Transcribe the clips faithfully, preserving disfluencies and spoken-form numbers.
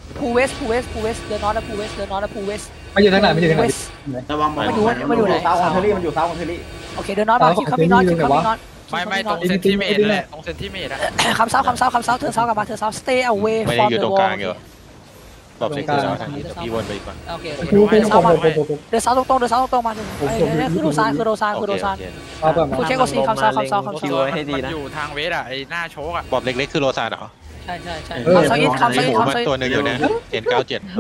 พูเวสพูเวสพูเวสเดินนอตแล้วพูเวสเดินนอตแล้วพูเวสไม่อยู่ทางไหนไม่อยู่ทางไหนระวังมันอยู่มันอยู่เท้าของเทอรี่มันอยู่เท้าของเทอรี่โอเคเดินนอตมาคิวคัมมิ่งนอตคิวคัมมิ่งนอตไม่ไม่ตรงเซนติเมตรแหละตรงเซนติเมตรอะคำเซาคำเซาคำเซาเธอเซากลับมาเธอเซา stay away from the wall รอบเซ็กเตอร์แล้วทางนี้แต่พี่วนไปอีกฝั่งโอเคเดินเซามาเดินเซาตรงๆเดินเซาตรงๆมาคือโดซานคือโดซานคือโดซานคุณเช็คโอซีคำเซาคำเซาคำเซามันอยู่ทางเวสอะไอหน้าโชกอะบอบเล็กๆคือโรซานเหรอใช่ใช่ใช่คำเซาอินคำเซาอินคำเซาอินตัวหนึ่งอยู่เนี่ยเอ็นเก้าเจ็ด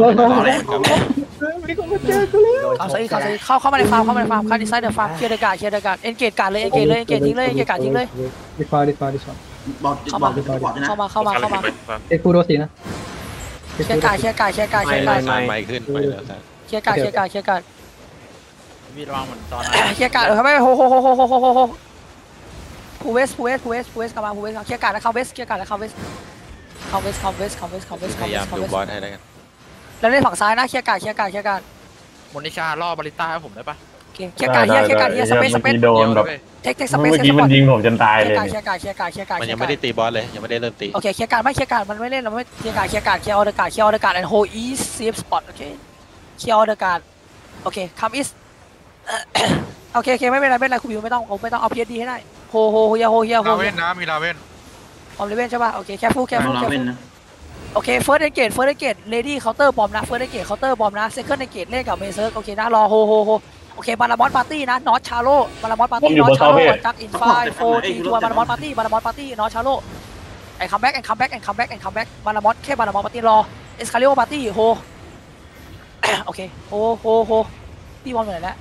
คำเซาอินคำเซาอินเข้าเข้ามาในฟาร์มเข้ามาในฟาร์มคัดดีไซน์เดอะฟาร์มเคลียร์เดอะการ์ดเคลียร์เดอะการ์ดเอ็นเกจการ์ดเลยเอ็นเกจเลยเอ็นเกจทิ้งเลยเอ็นเกจการ์ดทิ้งเลยดิฟาดิฟาดิฟาบอกบอกบอกนะเข้ามาเข้ามาเข้ามาเอ็กซ์คูโรสีนะเคลียร์การ์ดเคลียร์การ์ดเคลียร์การ์ดเคลียร์การ์ดไม่ขึ้นไปแล้วเคลียร์การ์ดเคลียร์การ์ดเคลียร์การ์ดวีระวังเหมือนตอนนั้นเคลียร์การ์ดเออไม่โฮโฮโฮโฮโฮโฮโฮพูเวสพูเวสพูเวสพูเวสกลับมาพูเวสเคลียร์การ์ดแล้วเข้าเวสเคลียร์การ์ดแล้วเข้าเวสเข้าเวสเข้าเวสเข้าเวสเข้าเวสพยายามดูบอลให้ได้กันแล้วเล่นฝั่งซ้ายนะเคลียร์การ์ดเคลียร์การ์ดเคลียร์การ์ดมนิชาล่อบาริต้าให้ผมได้ปะเคลียร์การ์ดเคลียร์เคลียร์การ์ดเคลียร์สเปซสเปซโดนแบบเทคเทคสเปซเมื่อกี้มันยิงผมจนตายเลยเคลียร์การ์ดเคลียร์การ์ดเคลียร์การ์ดมันยังไม่ได้ตีบอลเลยยังไม่ได้เริ่มตีโอเคเคลียร์การ์ดไม่เคลียร์การ์ดมันไม่เล่นเราไม่เคลียร์การ์ดเคลียร์การ์ดเคลียร์ออเดอร์การ์ดเคลียร์ออเดอร์การ์ด and hold east safe spot โอเคเคลียร์ออเดอร์การ์ดโอเค come east โอเคโอเคไม่เป็นไรไม่เป็นไรคุณบิวไม่ต้องไม่ต้องเอา พี เอส ดี ให้ได้โฮโฮเฮียโฮเฮียโฮลาเว่นนะมีลาเว่นออมเลเว่นใช่ป่ะโอเคแคฟฟูแคฟฟูแคฟฟูโอเค first engage first engage lady counter bomb นะ first engage counter bomb นะ second engage เล่นกับเมเซอร์โอเคนะรอโฮโฮโฮโอเคบาลามอสปาร์ตี้นะนอตชาโลบาลามอสปาร์ตี้นอตชาโลจักอินไฟโฟทีทัวร์บาลามอสปาร์ตี้บาลามอสปาร์ตี้นอตชาโลไอ้คัมแบ็กไอ้คัมแบ็กไอ้คัมแบ็กไอ้คัมแบ็กบาลามอสแค่บาลามอสปาร์ตี้รอเอสคาริโอปาร์ตี้โฮโอเคโฮโฮโฮตีบอลไปไหนแล้ว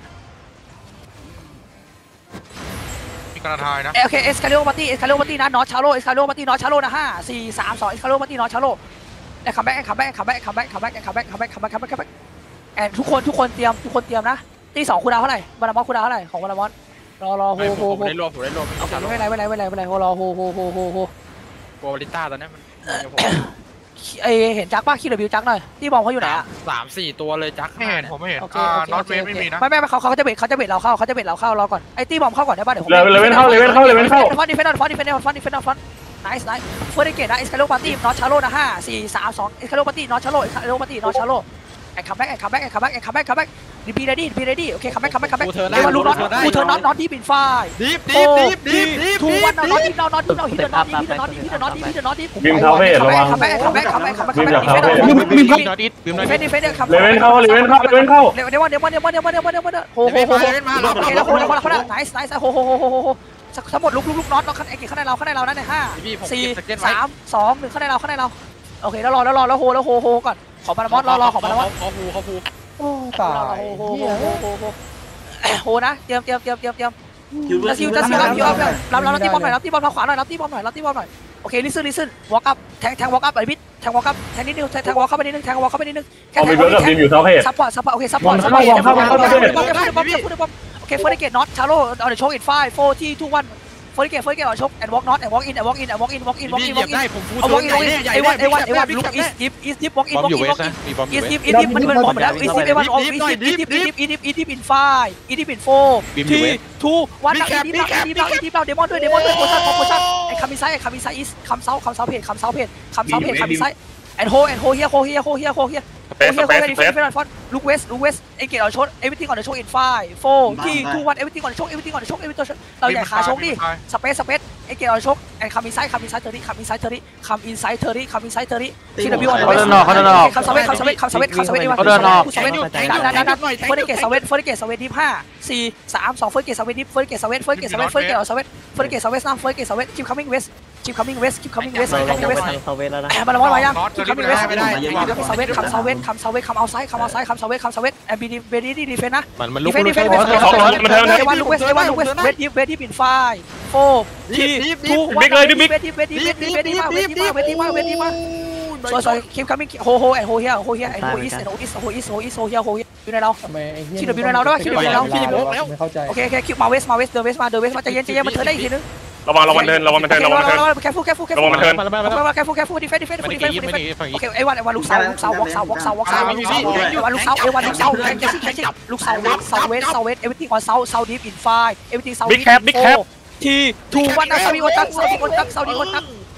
มีกระทายนะโอเคเอสคาริโอปาร์ตี้เอสคาริโอปาร์ตี้นะนอตชาโลเอสคาริโอปาร์ตี้นอตชาโลนะห้าสี่สามสองเอสคาริโอปาร์ตี้นอตชาโลไอ้คัมแบ็กไอ้คัมแบ็กไอ้คัมแบ็กคัมแบ็กคัมแบ็กคัมแบ็กคัมแบ็กคัมแบ็กคัมแบ็กคัมแบ็กแอนทุกคนทุกคนเตรียมทุกคนเตรียมนะตีสองคูดาวเท่าไหร่บาลามอสคูดาวเท่าไหร่ของบาลามอสรอรอโฮโฮโฮผมได้รวมผมได้รวมไม่เป็นไรไม่เป็นไรไม่เป็นไรไม่เป็นไรรอโฮโฮโฮโฮโฮโกบาริต้าตอนนี้มันไอเห็นจักป่ะคิดเดบิวจักหน่อยที่บอมเขาอยู่ไหนอะสามสี่ตัวเลยจักไม่เห็นผมไม่เห็นอ่านอตเวฟไม่มีนะไม่ไม่เขาเขาจะเบ็ดเขาจะเบ็ดเราเข้าเขาจะเบ็ดเราเข้ารอก่อนไอตีบอมเข้าก่อนได้ป่ะเดี๋ยวผมเลเว่นเข้าเลเว่นเข้าเลเว่นเข้าฟอนดิเฟนด์ฟอนดิเฟนด์ฟอนดิเฟนด์ฟอนไนส์ไนส์เฟอร์ดิเกตนะเอสคาโลปาร์ตี้นอตชาโลนะห้าสี่สามสองเอสคาโลปาร์ตี้นอตชาโลเอสคาโลปาร์ตี้นอตชาโลไอ้คัมแบ็กไอ้คัมแบ็กไอ้คัมแบ็กไอ้คัมแบ็กคัมแบ็กดีพีเรดี้พีเรดี้โอเคคัมแบ็กคัมแบ็กคัมแบ็กเอวาลูน็อตกูเธอน็อตน็อตดีบินไฟดีฟดีฟดีฟดีฟดีฟทูวันน็อตดีน็อตน็อตดีน็อตฮิตน็อตดีฮิตน็อตดีฮิตน็อตดีฮิตน็อตดีบิมคาเฟ่ระวังคัมแบ็กคัมแบ็กคัมแบ็กคัมแบ็กคัมแบ็กคัมแบ็กบิมบิมนอตอิทบิมนอตอิทเฟนดิเฟนดิคัมเลเว่นเข้าเลเว่นเข้าเลเว่นเข้าเดี๋ยวเดี๋ยวเดี๋ยวเดี๋ยวเดี๋ยวเดี๋ยวเดี๋ยวเดี๋ยวเดี๋ยวโหโหโหโอเคแล้วโหแล้วโหแล้วไนส์ไนส์โหโหโหโหโหทั้งหมดลุกลุกลุกน็อตน็อตข้างในข้างในเราข้างในเรานั่นในห้าสี่สามสองหนึ่งข้างในเราข้างในเราโอเคแล้วรอแล้วรอแล้วโหแล้วโหโหก่อนขอบาลามอสรอรอขอบาลามอสเขาภูเขาภูโอ้ตายโหโหโหโหโหโหนะเตรียมเตรียมเตรียมเตรียมเตรียมจะซิวจะซิวรับซิวรับรับรับตีบอลหน่อยรับตีบอลทางขวาหน่อยรับตีบอลหน่อยรับตีบอลหน่อยโอเคลิซึนลิซึนวอล์กอัพแทงแทงวอล์กอัพไอพิษแทงวอล์กอัพแทงนิดนึงแทงวอล์กเข้าไปนิดนึงแทงวอล์กเข้าไปนิดนึงแค่แทงวอล์กอัพอยู่เท่าเพจซัพพอร์ตซัพพอร์ตโอเคซัพพอร์ตซัพพอร์ตเข้าเข้าเข้าเข้าเข้าโอเคเฟอร์ดิเกตน็อตชาโลเอาเดี๋ยวโชว์อินไฟโฟร์ที่ทุกวันเฟอร์ดิเกตเฟอร์ดิเกตเอาชกแอนด์วอล์กน็อตแอนด์วอล์กอินแอนด์วอล์กอินแอนด์วอล์กอินวอล์กอินวอล์กอินวอล์กอินเอาวอล์กอินวอล์กอินไอวันไอวันไอวันลุกอีสดิฟอีสดิฟวอล์กอินวอล์กอินวอล์กอินอีสดิฟอีสดิฟมันมันหมดแล้วอีสดิฟไอวันออกอีสดิฟอีสดิฟอีสดิฟอีสดิฟอีสดิฟอินไฟอีสดิฟอินโฟร์ทีทูวันอีสดิฟเราอีสดิฟเราอีสดิฟเราเดมอนด้วยเดมอนด้วยโพชั่นโพชั่นไอคามิไซไอคามิไซอิสคัมเซาคัมเซาเพจคัมเซาเพจคัมเซาเพจคัมมิไซแอนโฮแอนโฮเฮียโฮเฮียโฮเฮียโฮเฮียโอเคโอเคดีเฟนด์ฟอนลูกเวสลูกเวสเอเกตเอาชดเอวิติ้งก่อนจะชกอินไฟโฟที่ทูวันเอวิติ้งก่อนจะชกเอวิติ้งก่อนจะชกเอวิติ้งเราใหญ่ขาชกดิสเปซสเปซเอเกตเอาชกแอนคัมอินไซด์คัมอินไซด์เทอรี่คัมอินไซด์เทอรี่คัมอินไซด์เทอรี่คัมอินไซด์เทอรี่ทีดับบิวออนเวสเขาเดินออกเขาเดินออกคัมสเวตคัมสเวตคัมสเวตคัมสเวตเขาเดินออกสเวตดันดันดันเฟอร์ดิเกตสเวตเฟอร์ดิเกตสเวตดิฟห้าสี่สามสองเฟอร์ดิเกตสเวตดิฟเฟอร์ดิเกตสเวตเฟอร์ดิเกตสเวตเฟอร์ดิเกตเอาสเวตเฟอร์ดิเกตสเวตน้ำเฟอร์ดิเกตสเวตคิปคัมมิ่งเวสkeep coming west keep coming west keep coming west เซเวสแล้วนะมาแล้วมายัง keep coming west ไม่ได้คัมเซเวสคัมเซเวสคัมเซเวสคัมเอาไซด์คัมเอาไซด์คัมเซเวสคัมเซเวสแอนบีดีเบดี้ดีเฟนนะมันมันลุกดีเฟนดีเฟนเอวันลูกเวสเอวันลูกเวสเวสดิฟเวสดิฟอินไฟโฟร์ทีทูวันเวสดิฟเวสดิฟเวสดิฟเวสดิฟเวสดิฟเวสดิฟเวสดิฟเวสดิฟเวสดิฟเวสสวยสวย keep coming โฮโฮแอนโฮเฮียโฮเฮียแอนโฮอีสแอนโฮอีสโฮอีสโฮอีสโฮเฮียโฮเฮียอยู่ในเราคิดอยู่ในเราด้วยคิดอยู่ในเราคิดอยู่แล้วโอเคโอเคคิดมาเวสมาเวสเดินเวสมาเดินเวสมาใจเย็นใจเย็นมันเธอได้อีกทีนึงระวังระวังเทินระวังมันเทินระวังมันเทินแคฟูแคฟูแคฟูระวังมันเทินแคฟูแคฟูดิเฟนดิเฟนดิเฟนดิเฟนดิเฟนโอเคไอ้วันไอ้วันลูกเสาลูกเสาวอกเสาวอกเสาวอกเสาลูกเสาไอ้วันลูกเสาไอ้วันลูกเสาแข่งแข่งแข่งลูกเสาเวสเสาเวสเสาเวสเอวิติ้งออนเสาเสาดิฟอินไฟเอวิติ้งเสาดิฟบิ๊กแคปบิ๊กแคปทีทูวันนะเสาดีคนตักเสาดีคนตักเสาดีคนตัก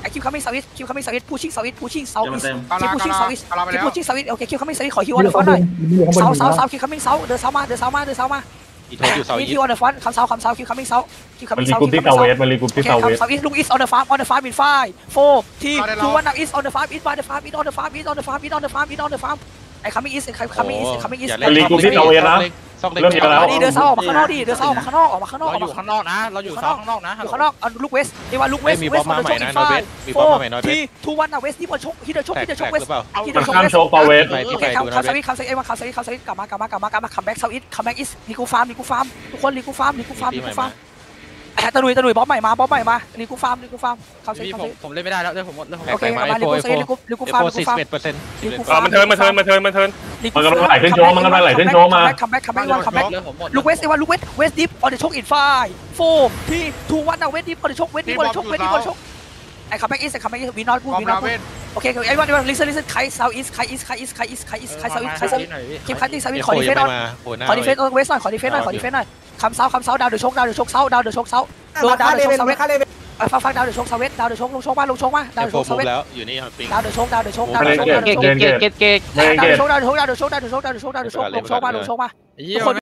ไอคิวคัมมิ่งเซาท์อีสคิวคัมมิ่งเซาท์อีสพูชิ่งเซาท์อีสพูชิ่งเซาท์อีสกาคิวลาพูกาชิ่งลาเซาท์อีสกาลาไปคิวแล้วพูชิ่งเซาท์อีสโอเคคิวคัมมิ่งเซาท์อีสขอฮิวอมีอนเดคอะฟนอนต์หน่อยมีคนเซาบนท์เซาท์เซาท์คิวคัมมิ่งเซาท์เดินเซาท์มาเดินเซาท์มาเดินเซาท์มาอีโทอยู่เสานี่อีคิวออนเดอะฟอนต์คัมเซาท์คัมเซาท์คิวคัมมิ่งเซาท์คิวคัมมันมิ่งรีเซาท์กรุ๊ปที่เซาเวสมันรีกรุ๊ปโอที่เคเซาคัเวมสเซาท์อีสลูกอีสออนเดอะฟาร์มออนเดอะฟาร์มอินไฟโฟทีทูวันนับอีสออนเดอะฟาร์มอีสบายเดอะฟาร์มอีสออนเดอะฟาร์มอีสออนเดอะฟาร์มอีสออนเดอะฟาร์มอีสออนเดอะฟาร์มไอ้คัมมิ่งอีสไอ้คัมมิ่งอีสคัมมิ่งอีสอย่าเล่นซอกเล็กเริ่มเยอะแล้วดิเดินเซาออกมาข้างนอกดิเดินเซาออกมาข้างนอกออกมาข้างนอกอเราอกอมายู่ข้างนอกนะ เราอยู่เซาข้างนอกนะอยู่ข้างนอกเอาลูกเวสนี่ว่าลูกเวสมีเวบอสสมาใหม่นะไฟนอร์เวสมีโฟบอสมาใหม่นอร์เวทีสทูวันนับเวสที่บอลชกที่เดินชกแตกที่เดินชแตกกเวสหรือเปล่าที่เดินชกข้ามเวสโชกเซาเวสไปที่โอไปเคครับดูนคาอร์สเววิสตคาสวิตเอวันคาสวิตคาสวิตกลับมากลับมากลับมากลับมาคัมแบ็กเซาอิทคัมแบ็กอิสลีกูฟาร์มลีกูฟาร์มทุกคนลีกูฟาร์มลีกูฟาร์มลีกูฟาร์มตะนุยตะนุยบ๊อบใหม่มาบ๊อบใหม่มาลีกูฟาร์มลีกูฟาร์มคาสวิตพี่คาผสมวิตผมเล่นไม่ได้แล้วเรื่องผมหมดเรื่องผมหมโอดเคมาลีกูเซลีกูลีกูเอฟาร์มโฟลีกูสี่ฟาสิร์บมเอ็ดเปอร์เซ็นต์เออมันเทินมันเทินมันเทินมันเทิน มันกำลังไหลขึ้นโชว์มันกำลังไหลขึ้นโชว์มาคัมแบ็กคัมแบ็กคัมแบ็กคัมแบ็กเรื่องผมหมดลูกเวสเอวันลูกเวสเวสดิฟออนเดอะชกอินไฟโฟทีทูวันนับเวสดิฟออนเดอะชกเวสดิฟออนเดอะชกเวสดิฟออนเดอะชกไอ้คัมแบ็กอิสไอ้คัมแบ็กอิสวีนอตพูดบอมวีนอลาตเวพูดนโอเคไอ้วันไอ้วันลิซันลิซันใครเซาอิสใครอิสใครอิสใครอิสใครอิสใครอิสใครเซาอิสใครเซาอิสคลิปคัตติ้งเซาอิสเอขอโฟดีเฟยังนต์ไม่มาโหน้าขอดีเฟนต์เวสหน่อยขอดีเฟนต์หน่อยขอดีเฟนต์หน่อยคำเซาคำเซาดาวเดือดชกดาวเดือดชกเซาดาวเดือดชกเซาโดนดาวเดือดชกเซาเวสฟังฟังดาวเดือดชกเซาเวสดาวเดือดชกลงชกมาลงชกมาดาวเอเดือดโฟชกเซามุเวกสแล้วอยู่นี่ปิงดาวเดือดชกดาวเดือดชกดาวเดือดชกดาวเดือดชกเก๊กเก๊กเก๊กเก๊กไม่ดาวเกเดือดตชกดาวเดือดชกดาวเดือดชกดาวเดือดชกดาวเดือดชกลงชกมาลงชกมาเยี่ยคน